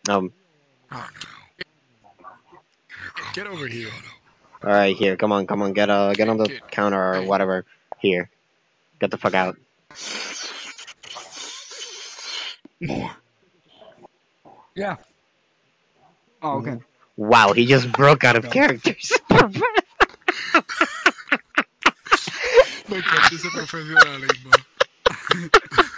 Um. Oh no. Get over here. All right, here. Come on, come on. Get on the Get. counter or Hey. whatever. Here. Get the fuck out. More. Yeah. Oh, okay. Wow, he just broke out of Okay. characters. Me encanta ese profesionalismo.